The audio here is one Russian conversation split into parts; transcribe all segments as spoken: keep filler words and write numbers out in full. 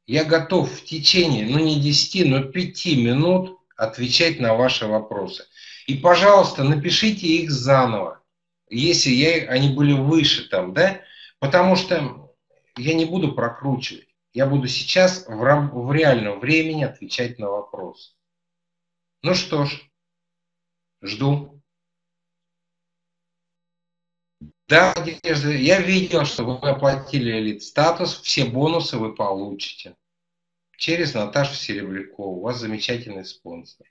Я готов в течение, ну не десяти, но пяти минут отвечать на ваши вопросы. И, пожалуйста, напишите их заново, если я, они были выше там, да, потому что я не буду прокручивать. Я буду сейчас в, рам, в реальном времени отвечать на вопросы. Ну что ж, жду. Да, Надежда, я видел, что вы оплатили элит-статус, все бонусы вы получите. Через Наташу Серебрякову. У вас замечательный спонсор.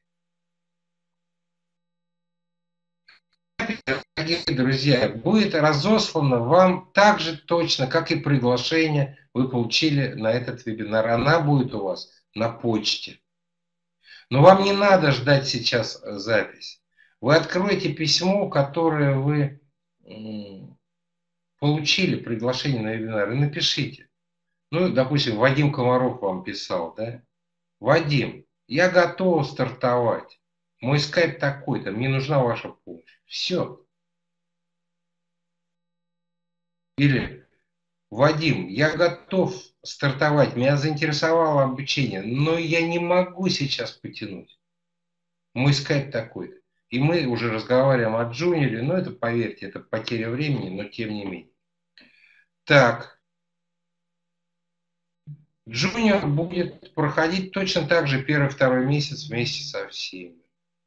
Дорогие друзья, будет разослано вам так же точно, как и приглашение вы получили на этот вебинар. Она будет у вас на почте. Но вам не надо ждать сейчас запись. Вы откроете письмо, которое вы получили, приглашение на вебинар, и напишите. Ну, допустим, Вадим Комаров вам писал, да? Вадим, я готов стартовать. Мой скайп такой-то, мне нужна ваша помощь. Все. Или, Вадим, я готов стартовать, меня заинтересовало обучение, но я не могу сейчас потянуть. Мой скайп такой-то. И мы уже разговариваем о джуниоре, но это, поверьте, это потеря времени, но тем не менее. Так. Джуниор будет проходить точно так же первый-второй месяц вместе со всеми.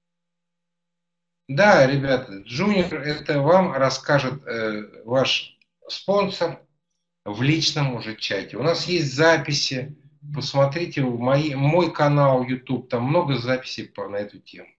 Да, ребята, Джуниор это вам расскажет э, ваш спонсор в личном уже чате. У нас есть записи. Посмотрите мои, мой канал YouTube, там много записей по, на эту тему.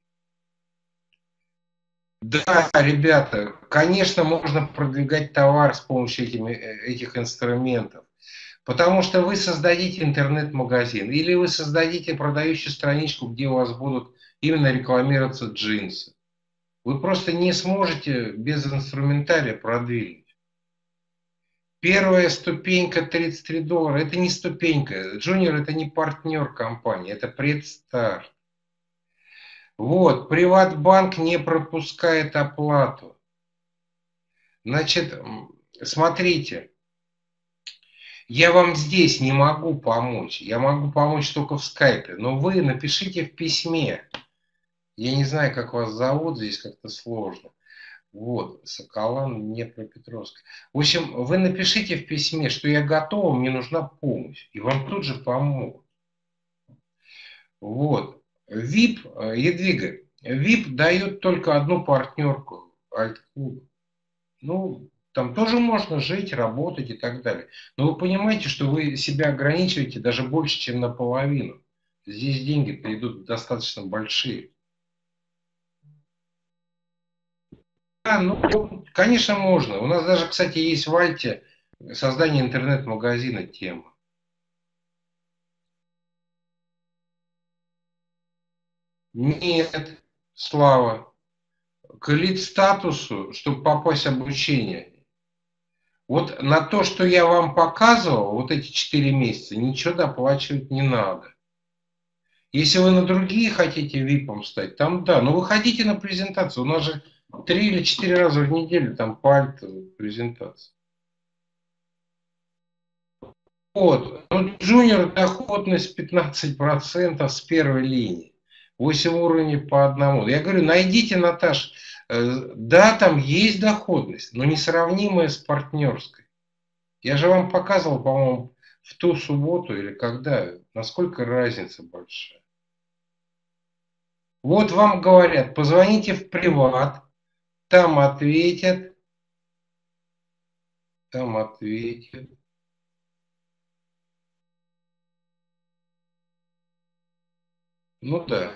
Да, ребята, конечно, можно продвигать товар с помощью этими, этих инструментов. Потому что вы создадите интернет-магазин, или вы создадите продающую страничку, где у вас будут именно рекламироваться джинсы. Вы просто не сможете без инструментария продвинуть. Первая ступенька тридцать три доллара, это не ступенька. Джуниор это не партнер компании, это предстарт. Вот, Приватбанк не пропускает оплату. Значит, смотрите. Я вам здесь не могу помочь. Я могу помочь только в скайпе. Но вы напишите в письме. Я не знаю, как вас зовут, здесь как-то сложно. Вот, Соколан, Днепропетровск. В общем, вы напишите в письме, что я готова, мне нужна помощь. И вам тут же помогут. Вот. ВИП, Едвига, ВИП дает только одну партнерку. Альт-клуб. Ну, там тоже можно жить, работать и так далее. Но вы понимаете, что вы себя ограничиваете даже больше, чем наполовину. Здесь деньги-то идут достаточно большие. Да, ну, конечно, можно. У нас даже, кстати, есть в Альте создание интернет-магазина тема. Нет, Слава. К элит-статусу, чтобы попасть в обучение, вот на то, что я вам показывал, вот эти четыре месяца, ничего доплачивать не надо. Если вы на другие хотите випом стать, там да, но вы ходите на презентацию. У нас же три или четыре раза в неделю там по альту презентация. Вот, ну, джуниор доходность пятнадцать процентов с первой линии. восемь уровней по одному. Я говорю, найдите, Наташ, э, да, там есть доходность, но несравнимая с партнерской. Я же вам показывал, по-моему, в ту субботу или когда, насколько разница большая. Вот вам говорят, позвоните в приват, там ответят, там ответят. Ну да.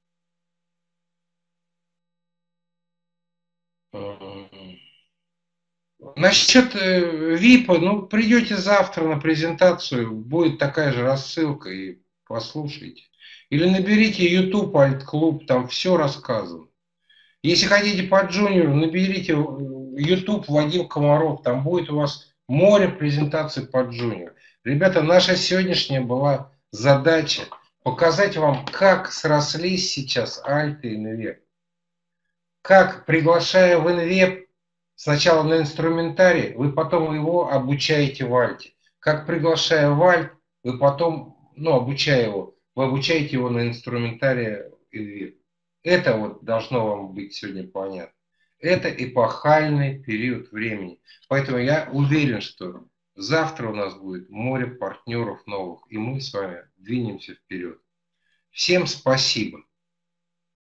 Насчет ВИПа, ну, придете завтра на презентацию, будет такая же рассылка и послушайте. Или наберите YouTube Альт-клуб, там все рассказано. Если хотите по джуниору, наберите YouTube Вадим Комаров, там будет у вас море презентаций по джуниору. Ребята, наша сегодняшняя была задача показать вам, как срослись сейчас Альт и Инвеб. Как, приглашая в Инвеб, сначала на инструментарий, вы потом его обучаете в Альте. Как приглашая в Альт, вы потом ну, обучая его, вы обучаете его на инструментарии Эльвир. Это вот должно вам быть сегодня понятно. Это эпохальный период времени. Поэтому я уверен, что завтра у нас будет море партнеров новых, и мы с вами двинемся вперед. Всем спасибо.